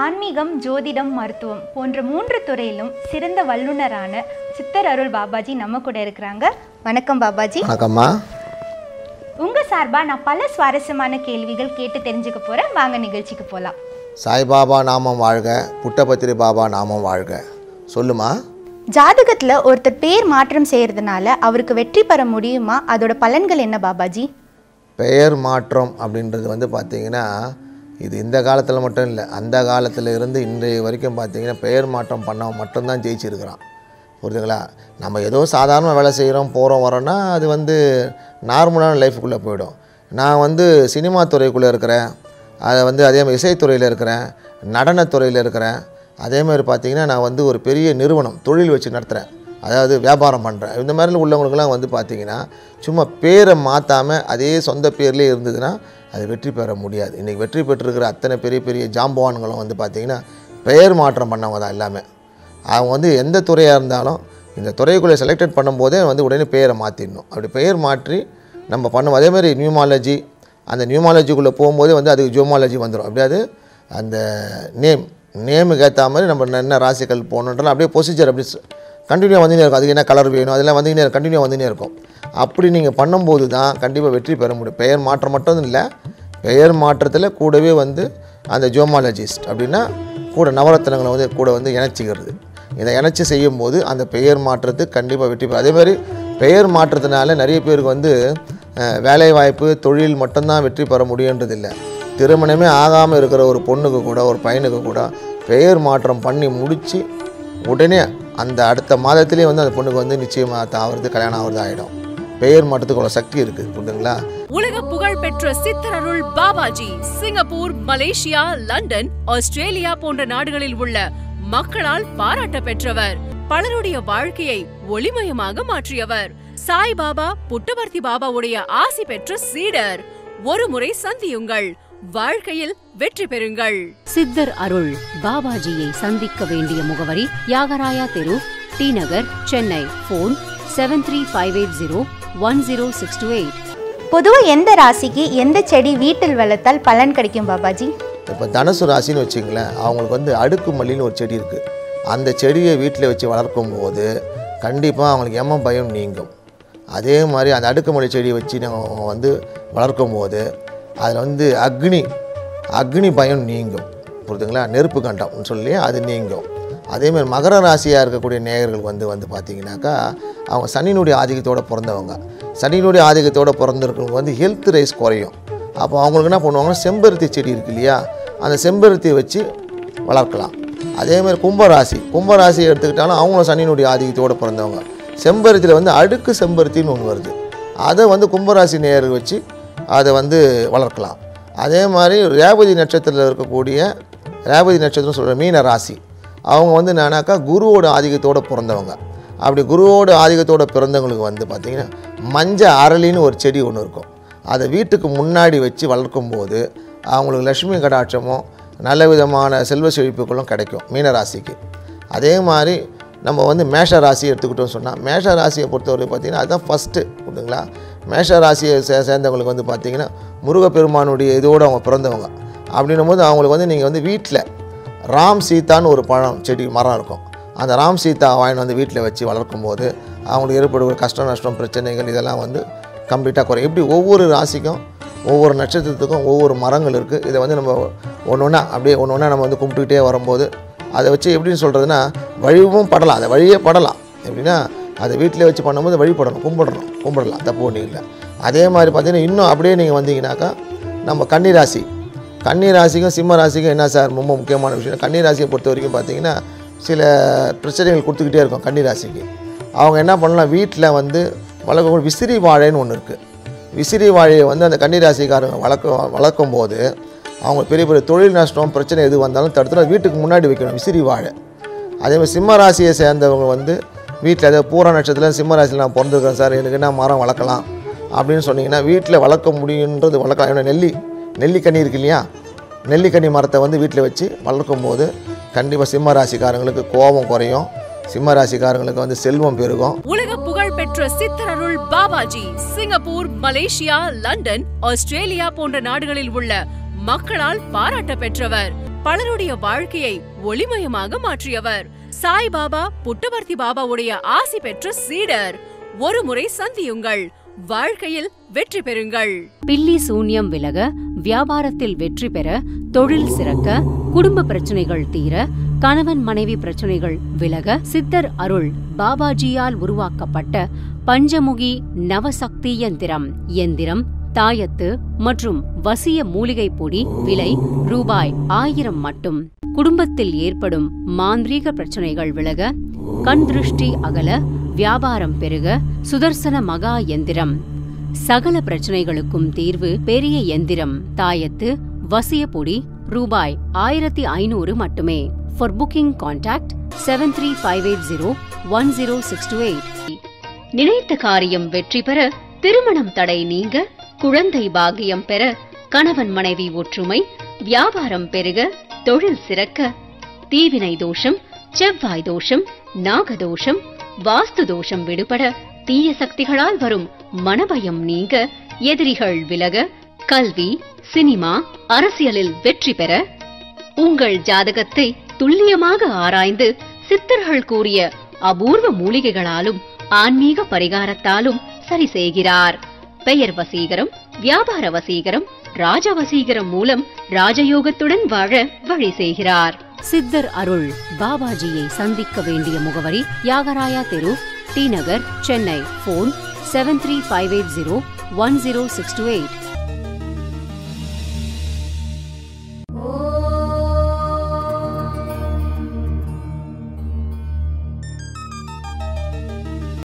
ஆன்மீகம், ஜோதிடம், மருத்துவம் போன்ற 3 துறையிலும் சிறந்த வல்லுநரான சித்தர் அருள் பாபாஜி நம்ம கூட இருக்கிறாங்க. வணக்கம் பாபாஜி. வணக்கம்மா. உங்க சார்பா நான் பல சுவாரஸ்யமான கேள்விகள் கேட்டு தெரிஞ்சுக்க போறேன். வாங்க நிகழ்ச்சிக்கு போலாம். சாய்பாபா நாமம் வாழ்க, புட்டபத்திரி பாபா நாமம் வாழ்க. சொல்லுமா. ஜாதகத்துல ஒருத்தர் பேர் மாற்றம் செய்யறதுனால அவருக்கு வெற்றி பெற முடியுமா? அதோட பலன்கள் என்ன பாபாஜி? பெயர் மாற்றம் அப்படின்றது பார்த்தீங்கன்னா இது இந்த காலத்தில் மட்டும் இல்லை, அந்த காலத்தில் இருந்து இன்றைய வரைக்கும் பார்த்தீங்கன்னா பெயர் மாற்றம் பண்ணவன் மட்டும்தான் ஜெயிச்சிருக்கிறான். புரியுதுங்களா? நம்ம ஏதோ சாதாரண வேலை செய்கிறோம், போகிறோம், வரோன்னா அது நார்மலான லைஃபுக்குள்ளே போயிடும். நான் சினிமா துறைக்குள்ளே இருக்கிறேன், அதை அதே மாதிரி இசைத்துறையில் இருக்கிறேன், நடனத்துறையில் இருக்கிறேன். அதேமாதிரி பார்த்திங்கன்னா நான் ஒரு பெரிய நிறுவனம் தொழில் வச்சு நடத்துகிறேன், அதாவது வியாபாரம் பண்ணுறேன். இந்த மாதிரி உள்ளவங்களுக்கெல்லாம் பார்த்திங்கன்னா சும்மா பேரை மாற்றாமல் அதே சொந்த பேர்லேயே இருந்ததுன்னா அது வெற்றி பெற முடியாது. இன்றைக்கி வெற்றி பெற்றிருக்கிற அத்தனை பெரிய பெரிய ஜாம்பவான்களும் பார்த்திங்கன்னா பெயர் மாற்றம் பண்ணவங்க தான் எல்லாமே. அவங்க எந்த துறையாக இருந்தாலும் இந்த துறைக்குள்ளே செலக்டட் பண்ணும்போதே உடனே பெயரை மாற்றிடணும். அப்படி பெயர் மாற்றி நம்ம பண்ணுவோம். அதேமாதிரி நியூமாலஜி, அந்த நியூமாலஜிக்குள்ளே போகும்போதே அதுக்கு ஜியோமாலஜி வந்துடும். அப்படியாது அந்த நேமுக்கு ஏற்ற மாதிரி நம்ம என்ன ராசிகள் போகணுன்றாலும் அப்படியே ப்ரொசீஜர் அப்படி கண்டினியூவாக வந்துனே இருக்கும். அதுக்கு என்ன கலர் வேணும் அதெல்லாம் கண்டினியூவாக வந்துனே இருக்கும். அப்படி நீங்கள் பண்ணும்போது தான் கண்டிப்பாக வெற்றி பெற முடியும். பெயர் மாற்றம் மட்டும் இல்லை, பெயர் மாற்றத்தில் கூடவே அந்த ஜியோமாலஜிஸ்ட் அப்படின்னா கூட நவரத்னங்களை கூட இணைச்சிக்கிறது. இதை இணைச்சி செய்யும்போது அந்த பெயர் மாற்றத்துக்கு கண்டிப்பாக வெற்றி பெறும். அதேமாதிரி பெயர் மாற்றத்தினால நிறைய பேருக்கு வேலைவாய்ப்பு, தொழில் மட்டும்தான் வெற்றி பெற முடியுன்றதில்லை. திருமணமே ஆகாமல் இருக்கிற ஒரு பொண்ணுக்கு கூட, ஒரு பையனுக்கு கூட பெயர் மாற்றம் பண்ணி முடித்து உடனே அந்த அடுத்த மாதத்திலே அந்த பொண்ணுக்கு நிச்சயமாக ஆகிறது, கல்யாணம் ஆகிறது ஆகிடும். பெயர் மாற்றத்துக்குள்ள சக்தி இருக்குது. புரியுதுங்களா? உலக புகழ் பெற்ற சித்தர் அருள் Babaji Singapore, Malaysia, London, Australia போன்ற நாடுகளில் உள்ள மக்களால் பாராட்ட பெற்றவர். பலருடைய வாழ்க்கையை ஒளிமயமாக மாற்றியவர். சாய்பாபா, புட்டபர்த்தி பாபாவுடைய ஆசி பெற்ற சீடர். ஒரு முறை சந்தியுங்கள், வாழ்க்கையில் வெற்றி பெறுங்கள். சித்தர் அருள் பாபாஜியை சந்திக்க வேண்டிய முகவரி யாகராயா தெரு, டி நகர், சென்னை. போன் 7358010628. பொதுவாக எந்த ராசிக்கு எந்த செடி வீட்டில் வளர்த்தால் பலன் கிடைக்கும் பாபாஜி? இப்போ தனுசு ராசின்னு வச்சுங்களேன், அவங்களுக்கு அடுக்கு மல்லின்னு ஒரு செடி இருக்குது. அந்த செடியை வீட்டில் வச்சு வளர்க்கும் போது கண்டிப்பாக அவங்களுக்கு எம்ம பயம் நீங்கும். அதே மாதிரி அந்த அடுக்குமல்லி செடியை வச்சு நம்ம வளர்க்கும் போது அதில் அக்னி பயம் நீங்கும். புரியுதுங்களா? நெருப்பு கண்டம்னு சொல்லி அது நீங்கும். அதேமாதிரி மகர ராசியாக இருக்கக்கூடிய நேயர்கள் பார்த்திங்கனாக்கா அவங்க சனியினுடைய ஆதிக்கத்தோடு பிறந்தவங்க. சனியினுடைய ஆதிக்கத்தோடு பிறந்திருக்கவங்க ஹெல்த் ரைஸ் குறையும். அப்போ அவங்களுக்கு என்ன பண்ணுவாங்கன்னா செம்பருத்தி செடி இருக்குது இல்லையா, அந்த செம்பருத்தியை வச்சு வளர்க்கலாம். அதேமாதிரி கும்பராசியை எடுத்துக்கிட்டாலும் அவங்களும் சனியினுடைய ஆதிக்கத்தோடு பிறந்தவங்க. செம்பருத்தியில் அடுக்கு செம்பருத்தின்னு ஒன்று வருது, அதை கும்பராசி நேயர்கள் வச்சு அதை வளர்க்கலாம். அதே மாதிரி ரேவதி நட்சத்திரத்தில் இருக்கக்கூடிய ரேவதி நட்சத்திரம் சொல்கிற மீன ராசி, அவங்க என்னன்னாக்கா குருவோட ஆதிக்கத்தோடு பிறந்தவங்க. அப்படி குருவோட ஆதிக்கத்தோடு பிறந்தவங்களுக்கு பார்த்திங்கன்னா மஞ்சள் அரளின்னு ஒரு செடி ஒன்று இருக்கும். அதை வீட்டுக்கு முன்னாடி வச்சு வளர்க்கும்போது அவங்களுக்கு லட்சுமி கடாட்சமும் நல்ல விதமான செல்வ செழிப்புகளும் கிடைக்கும் மீனராசிக்கு. அதே மாதிரி நம்ம மேஷ ராசியை எடுத்துக்கிட்டோம்னு சொன்னால், மேஷ ராசியை பொறுத்தவரை பார்த்திங்கன்னா அதுதான் ஃபஸ்ட்டு. புரியுதுங்களா? மேஷ ராசியை சேர்ந்தவங்களுக்கு பார்த்திங்கன்னா முருகப்பெருமானுடைய இதோடு அவங்க பிறந்தவங்க. அப்படின்னும் போது அவங்களுக்கு நீங்கள் வீட்டில் ராம் சீதான்னு ஒரு செடி மரம் இருக்கும். அந்த ராம் சீதா வாங்கிட்டு வீட்டில் வச்சு வளர்க்கும் போது அவங்களுக்கு ஏற்படுகிற கஷ்டம், நஷ்டம், பிரச்சனைகள் இதெல்லாம் கம்ப்ளீட்டாக குறையும். இப்படி ஒவ்வொரு ராசிக்கும், ஒவ்வொரு நட்சத்திரத்துக்கும் ஒவ்வொரு மரங்கள் இருக்குது. இதை நம்ம ஒன்று ஒன்றா நம்ம கும்பிட்டுக்கிட்டே வரும்போது அதை வச்சு எப்படின்னு சொல்கிறதுனா வழிவும் படலாம். அதை வழியே படலாம். எப்படின்னா அதை வீட்டிலே வச்சு பண்ணும்போது வழிபடணும், கும்பிடலாம், தப்பு ஒன்றும் இல்லை. அதே மாதிரி பார்த்திங்கன்னா இன்னும் அப்படியே நீங்கள் வந்தீங்கன்னாக்கா நம்ம கன்னிராசிக்கும் சிம்ம ராசிக்கும் என்ன சார் ரொம்ப முக்கியமான விஷயம், கன்னிராசியை பொறுத்த வரைக்கும் பார்த்திங்கன்னா சில பிரச்சனைகள் கொடுத்துக்கிட்டே இருக்கும். கன்னிராசிக்கு அவங்க என்ன பண்ணலாம், வீட்டில் வளர்க்க விசிறி வாழைன்னு ஒன்று இருக்குது. விசிறி வாழையை அந்த கன்னிராசிக்காரங்க வளர்க்கும் போது அவங்க பெரிய பெரிய தொழில் நஷ்டம், பிரச்சனை எது வந்தாலும் தடுத்து வீட்டுக்கு முன்னாடி வைக்கணும் விசிறி வாழை. அதேமாதிரி சிம்ம ராசியை சேர்ந்தவங்க வீட்டில் ஏதாவது பூர நட்சத்திரம் சிம்ம ராசியில் நான் பிறந்திருக்கேன் சார், எனக்கு என்ன மரம் வளர்க்கலாம் அப்படின்னு சொன்னீங்கன்னா வீட்டில் வளர்க்க முடியுன்றது வளர்க்கலாம். ஏன்னா நெல்லிக்கனி இருக்கு இல்லையா, நெல்லிக்கனி மரத்தை வீட்டில் வச்சு வளர்க்கும் போது கண்டிப்பாக சிம்ம ராசிக்காரங்களுக்கு கோபம் குறையும், சிம்ம ராசிக்காரங்களுக்கு செல்வம் பெருகும். உலக புகழ் பெற்ற சித்தர் அருள் Babaji Singapore, Malaysia, London, Australia போன்ற நாடுகளில் உள்ள மக்களால் பாராட்ட பெற்றவர். பலருடைய வாழ்க்கையை ஒளிமயமாக மாற்றியவர். சாய்பாபா புட்டபர்த்தி பாபாவுடைய ஆசி பெற்ற சீடர். ஒரு முறை சந்தியுங்கள், வாழ்க்கையில் வெற்றி பெறுங்கள். பில்லி சூன்யம் விலக, வியாபாரத்தில் வெற்றி பெற, தொழில் சிறக்க, குடும்ப பிரச்சனைகள் தீர, கணவன் மனைவி பிரச்சனைகள் விலக சித்தர் அருள் பாபாஜியால் உருவாக்கப்பட்ட பஞ்சமுகி நவசக்தி எந்திரம், தாயத்து மற்றும் வசிய மூலிகை பொடி விலை ரூபாய் 1000 மட்டும். குடும்பத்தில் ஏற்படும் மாந்திரீக பிரச்சனைகள் விலக, கண் திருஷ்டி அகல, வியாபாரம் பெருக சுதர்சன மகா எந்திரம். சகல பிரச்சனைகளுக்கும் தீர்வு பெரிய எந்திரம், தாயத்து, வசிய பொடி ரூபாய் 1500 மட்டுமே. For booking contact 7358010628. நினைத்த காரியம் வெற்றி பெற, திருமணம் தடை நீங்க, குழந்தை பாக்கியம் பெற, கணவன் மனைவி ஒற்றுமை, வியாபாரம் பெருக, தொழில் சிறக்க, தீவினை தோஷம், செவ்வாய் தோஷம், நாகதோஷம், வாஸ்து தோஷம் விடுபட, தீய சக்திகளால் வரும் மனபயம் நீங்க, எதிரிகள் விலக, கல்வி, சினிமா, அரசியலில் வெற்றி பெற, உங்கள் ஜாதகத்தை துல்லியமாக ஆராய்ந்து சித்தர்கள் கூறிய அபூர்வ மூலிகைகளாலும் ஆன்மீக பரிகாரத்தாலும் சரி செய்கிறார். பெயர் வசீகரம், வியாபார வசீகரம், ராஜ வசீகரம் மூலம் ராஜயோகத்துடன் வாழ வழி செய்கிறார். சித்தர் அருள் பாபாஜியை சந்திக்க வேண்டிய முகவரி யாகராயா தெரு, டி நகர், சென்னை. போன் 7358010628.